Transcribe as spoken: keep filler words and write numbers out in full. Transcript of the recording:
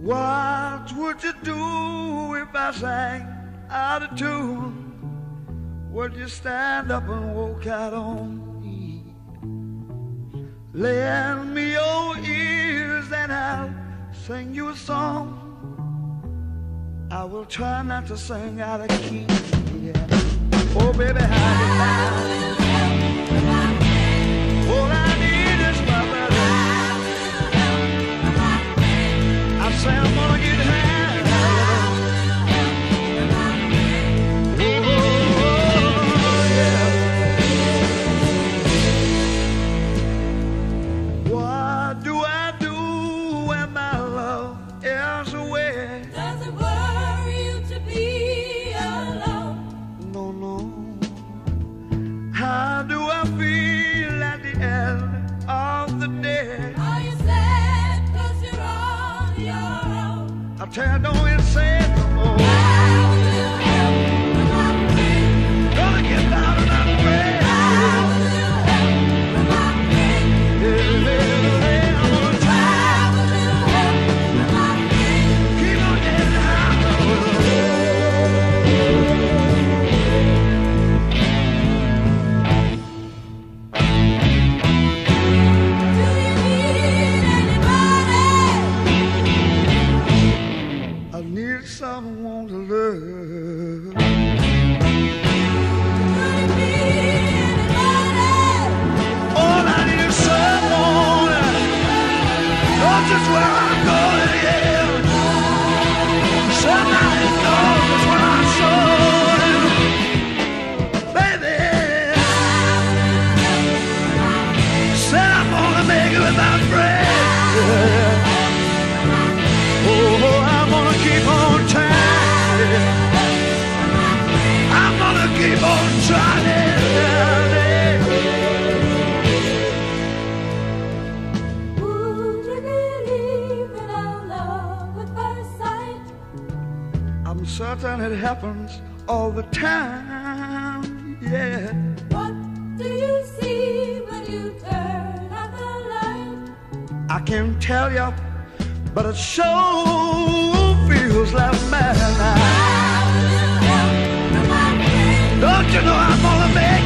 What would you do if I sang out of tune? Would you stand up and walk out on me? Lend me your ears and I'll sing you a song. I will try not to sing out of key. Yeah. Oh baby, how you like? All I need is my brother. I say I'm gonna get high. Tell don't even say it no more. Gonna get down and I'm afraid. I'm gonna try. Keep on getting high. Someone to love. Could it be anybody? All I need is someone. Know just where I'm going, yeah. Somebody knows just where I'm going, baby. Said I'm gonna make it without bread. Oh, I'm gonna keep on trying. I'm gonna keep on trying. Would you believe in our love at first sight? I'm certain it happens all the time, yeah. What do you see when you turn out the light? I can't tell you, but it sure feels like madness. Don't you know I'm gonna make